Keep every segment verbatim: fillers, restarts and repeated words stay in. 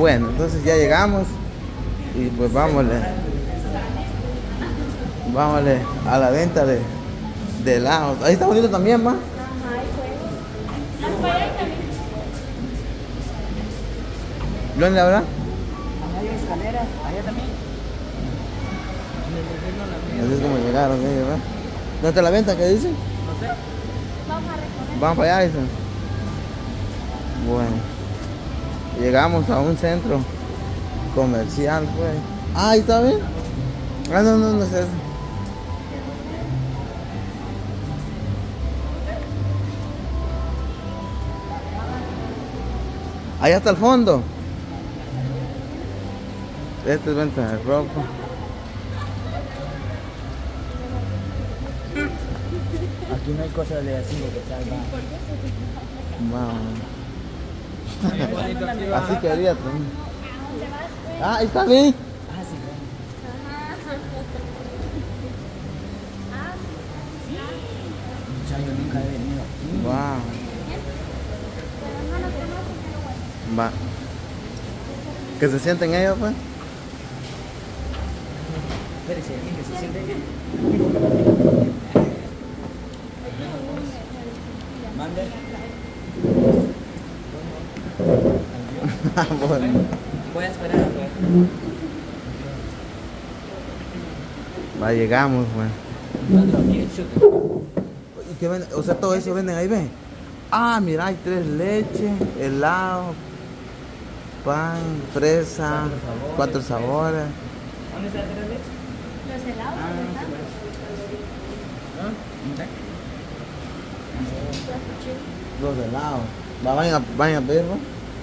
Bueno, entonces ya llegamos y pues vámonos. Vámonos a la venta de, de helados. Ahí está bonito también, ¿va? Ajá, ahí fue. Más para allá también. ¿Dónde la verdad? Hay escaleras, allá también. Así es como llegaron ellos, ¿verdad? ¿Dónde está la venta? ¿Qué dicen? No sé. Vamos a recorrer. Vamos para allá, dicen. Bueno, llegamos a un centro comercial, pues. Ah, ahí está bien. Ah, no, no, no es eso. Allá está el fondo. Este es venta de ropa. Aquí no hay cosas de así de que salga. Wow. Así quería también. Ah, ahí está bien. Ah, sí. Ya yo nunca he venido aquí. Wow. Va. ¿Que se sienten ellos, pues? Espérese, alguien que se siente. Mande. Bueno. Voy a esperar a ver. Va, llegamos, pues. ¿Y qué venden? O sea, todo eso venden ahí, ven. Ah, mira, hay tres leches, helado, pan, fresa, cuatro sabores. ¿Dónde está el tres leches? Los helados, Ah, ¿dónde sí, están? pues. ¿Dónde Los helados. Va, vayan a, vayan a pedir, ¿no?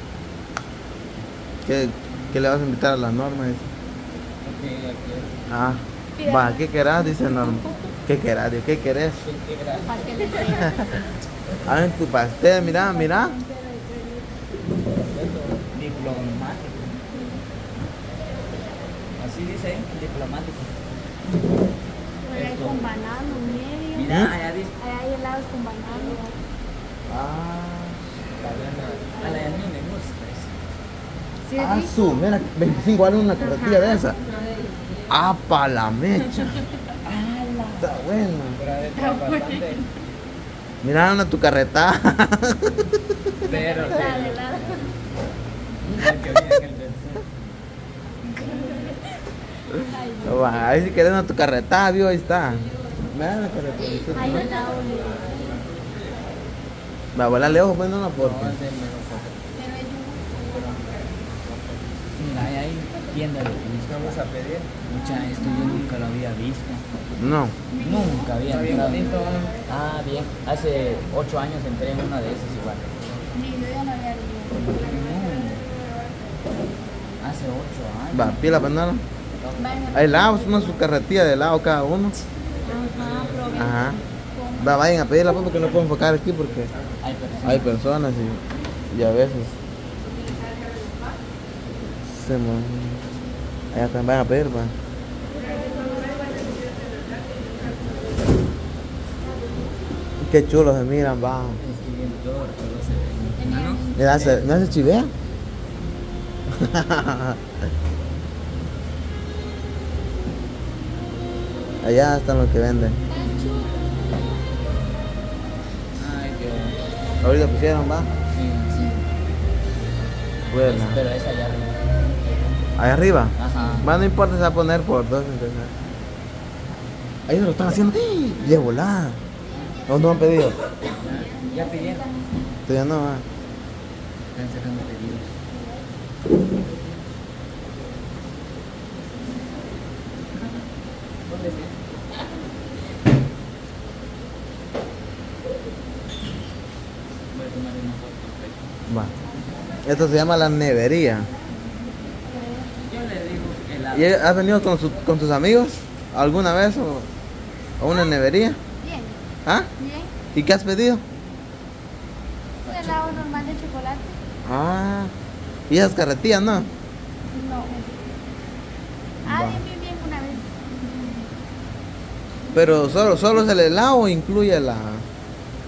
¿Qué, ¿Qué le vas a invitar a las normas? Dice. Ok, aquí. Ah, va, ¿qué querás? Dice Norma. ¿Qué querás? Digo, ¿qué querés? Pastel de crema. A ver, tu pastel, mira, mira. Diplomático. Así dice ahí, diplomático. Por ahí con banano, medio. Mira, allá dice. Ahí hay helados con banano. Ah, A la de mí me gusta. Sí, ah, rico. su, mira, veinticinco vale una carretilla de esa. Ah, pa' la mecha. Está buena. Pero adentro bastante. Mira, una tu carreta. Pero. La de helado. Que viene en el tercer. Ay, No, va, ahí si querés una tu carreta, vio, ahí está. Mira la carreta. hay helado de... Va a volarle ojo, pues no la porque. Pero hay Mira, ahí hay tienda de whisky. Vamos a pedir. Mucha, esto yo nunca lo había visto. No. Nunca había entrado. Ah, bien. Hace ocho años entré en una de esas igual. Ni yo ya no había ido. Hace ocho años. Va, pila, pues no. Vayan a- Hay helados, una su carretilla de helado cada uno. Ajá, probé. Ajá. Va, vayan a pedirla pues, porque no puedo enfocar aquí porque Hay personas. hay personas y, y a veces se mo- allá también van a pedir, va. Qué chulos se miran, va. Es que bien todo, todo se ve. ¿No? ¿Me hace, me hace chivea? Allá están los que venden. Ay, qué. Ahorita pusieron, va. Sí, sí. Bueno. Pero es allá arriba. Allá arriba. Ajá. Va, no importa, se va a poner por dos. Entonces. Ahí se lo están haciendo. ¡Y de volada! ¿Dónde me han pedido? Ya pidieron. Todavía no, va. Están sacando pedidos. ¿Dónde está? Voy a tomar una foto. Va. Esto se llama la nevería. Yo le digo helado. ¿Y has venido con, su- con tus amigos alguna vez o a una nevería? Bien, ¿Ah? bien. ¿Y qué has pedido? Un helado normal de chocolate. Ah, y esas carretillas, ¿no? No. Ah, Va. bien, bien, bien, una vez. Pero solo, solo es el helado o incluye la.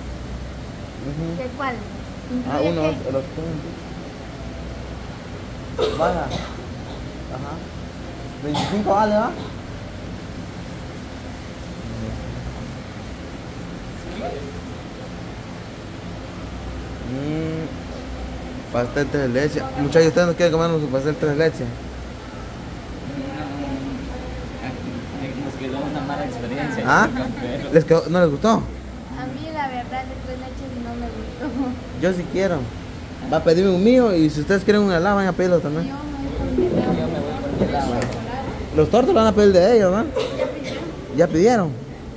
Ujú. ¿De cuál? Ah, ¿Incluye uno, qué? los Vaya. Ajá. veinticinco vale, ¿va? Mm, pastel tres de leche. Muchachos, ¿ustedes no quieren comernos su pastel tres de leche? Nos quedó una mala experiencia. ¿Ah? ¿Les quedó, ¿No les gustó? A mí la verdad de tres leches no me gustó. Yo sí quiero. Va a pedirme un mío y si ustedes quieren un helado, van a pedirlo también. Yo me voy por mi helado. Yo me voy por mi helado. Los tortos lo van a pedir de ellos, ¿no? Ya pidieron. ¿Ya pidieron?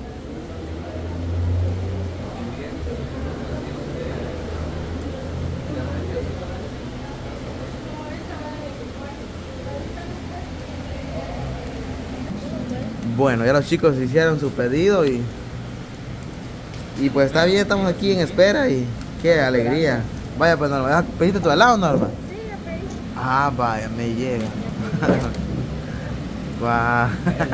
Bueno, ya los chicos hicieron su pedido y y pues está bien, estamos aquí en espera y qué alegría. Vaya, pues Norma, ¿pediste tu helado, Norma? Sí, ya pedí. Ah, vaya, me llega. Guau.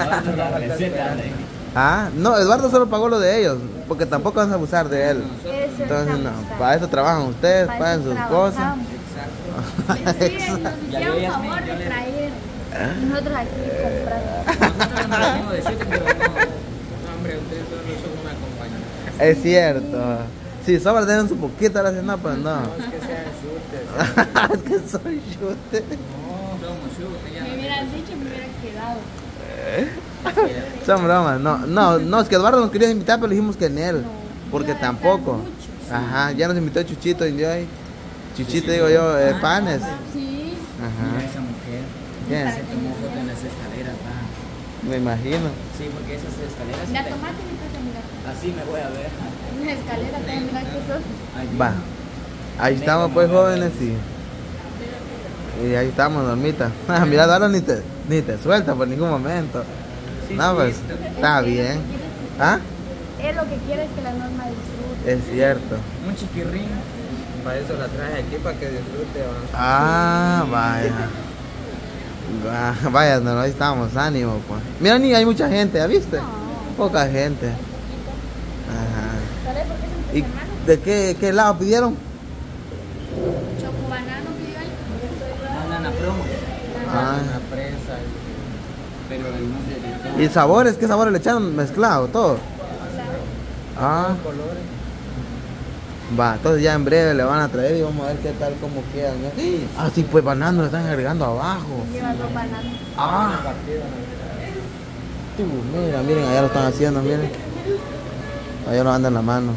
Ah, no, Eduardo solo pagó lo de ellos, porque tampoco van a abusar de él. Eso Entonces, es no, abusar. para eso trabajan ustedes, Para pagan eso sus cosas. trabajamos. Sí, nos Ya hicieron veo, favor yo de le- traer. Nosotros aquí comprando. Nosotros nos venimos de siete, pero no. No, hombre, ustedes solo son una compañía. Es cierto. Si sobra dejan su poquito, ahora sí no, pues no. No, es que sean shooters. Es que soy chute. No, somos shooters. Ya Me no hubieran dicho, me hubiera quedado. te- Son bromas, no, no, no, es que Eduardo nos quería invitar, pero dijimos que en él. No, Porque iba a gastar tampoco. mucho. Ajá, ya nos invitó Chuchito y yo ahí. Chuchito digo yo, eh, panes. Sí. Mira Ajá. esa mujer. ¿Quién? Se tomó foto en las escaleras, va. Me imagino. Sí, porque esas escaleras. Mira, se- tomate mi casa, mira. Así me voy a ver. Una escalera, pero mira que sos. Allí. Va. Ahí estamos pues jóvenes y. Y ahí estamos, Normita. Ah, mira, Eduardo ni te, ni te suelta por ningún momento. Sí, No, sí, pues, esto- está bien. ¿Ah? Es lo que quieres que la norma disfrute. Es cierto. Un chiquirrín. Para eso la traje aquí, para que disfrute. ¿Va? Ah, vaya. Va- Vaya, no, ahí estamos, ánimo, pues. Mira, ni hay mucha gente, ¿ya viste? No. Poca gente. Ajá. ¿Sabes por qué es ¿Y entre hermanos? de qué, qué lado pidieron? Choco banano pidió ahí. Banana promo. Ah. Una presa. Pero el nombre de ¿Y sabores? ¿Qué sabores le echaron mezclado? Todo. Ah, Colores. va, entonces ya en breve le van a traer y vamos a ver qué tal, cómo quedan. ¿No? Ah, sí, pues banano le están agregando abajo. Lleva dos bananos. Ah, tú, mira, miren, allá lo están haciendo, miren. Allá lo andan en la mano.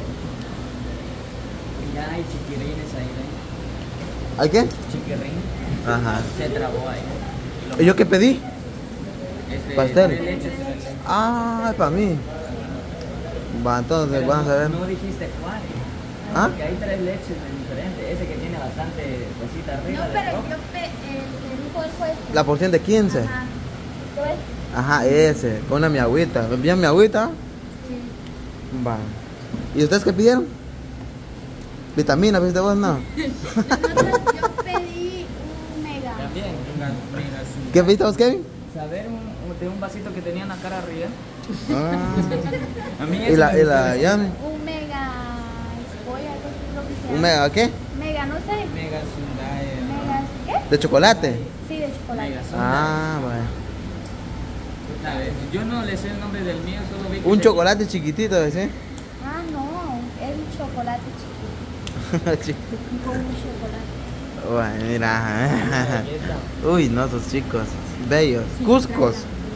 Ya hay chiquirines ahí, ¿eh? ¿Hay qué? Chiquirrín. Ajá. Se trabó ahí. ¿Y yo qué pedí? Este, Pastel. tres leches, tres leches. Ah, es para mí. Va, entonces Pero vamos a ver. No dijiste cuál. ¿Ah? Porque hay tres leches diferentes. Ese que tiene bastante cosita No, arriba. de pero rojo. yo pe el que dijo él fue este. La porción de quince. Ajá. ¿Lo ves? Ajá, ese, con una mi agüita. ¿Bien mi agüita? Sí. Va. ¿Y ustedes qué pidieron? Vitamina, ¿viste vos? No. Nosotros, yo pedí un mega. También. ¿Qué viste vos, Kevin? Saber un, un- de un vasito que tenía en la cara arriba. Ah. A mí ¿Y ese la, me y gustó. la Yami? Un mega. Spoy, algo así creo que se llama. ¿Un mega qué? Mega, no sé. Mega Hyundai. Mega, ¿qué? ¿De chocolate? Sí, de chocolate. Mega Sonda. Ah, vaya. A ver, yo no le sé el nombre del mío, solo vi que Un tenía- chocolate chiquitito, ¿sí? Ah, no. Es un chocolate chiquito. Con un chocolate. Bueno, mira. Galleta. Uy, no, esos chicos. Bellos. Cuscos.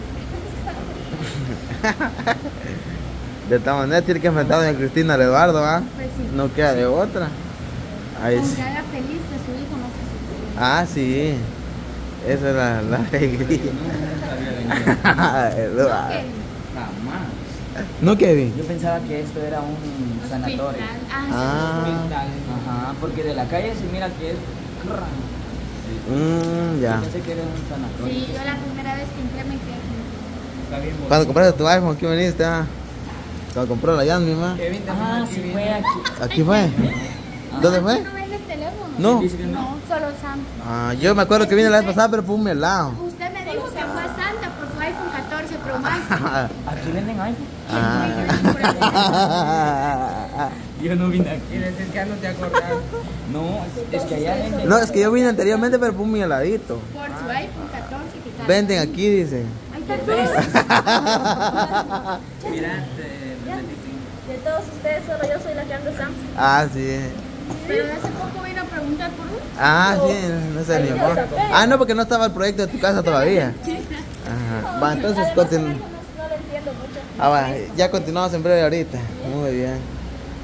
De esta manera tiene que enfrentar a doña Cristina al Eduardo, ¿ah? Pues sí. No queda de otra. Ahí Con sí. que haga feliz a su hijo, no sé si. Ah, sí. Esa es la, la alegría. Nunca había venido. Eduardo. ¿Qué? Jamás. No, Kevin. Yo pensaba que esto era un sanatorio. Hospital. Ah, Ah, Ajá, porque de la calle se mira que es. mm, ya. Yo pensé que era un sí. sanatorio. Sí, yo la primera vez que entré me quedé como- Está bien bonito. Cuando compraste tu iPhone, aquí viniste, ah. Cuando compró la Yasmin, ma. Kevin también Ah, aquí sí viene. fue aquí. Aquí fue. ¿Dónde fue? ¿No vende teléfono? No. Dice que no. No, solo Samsung. Ah, yo me acuerdo que vine la vez pasada, pero por un helado. Usted me dijo que fue a Santa por su iPhone catorce Pro Max. Aquí venden iPhone. Ah. Yo no vine aquí. Quiere decir que ya no te acordás. No, es, es que allá venden. No, es que yo vine anteriormente, pero fue muy heladito. Por su iPhone catorce que tal. Venden aquí, dice. Ay, catorce. Mira, De todos ustedes, solo yo soy la que ando Samsung. Ah, sí. Pero hace poco vino a preguntar por uno. Ah, sí, no se animó. Ah, no, porque no estaba el proyecto de tu casa todavía. Ajá. Va, entonces Además, continu- no, no lo entiendo mucho. ah, va, ya continuamos en breve ahorita. Muy bien.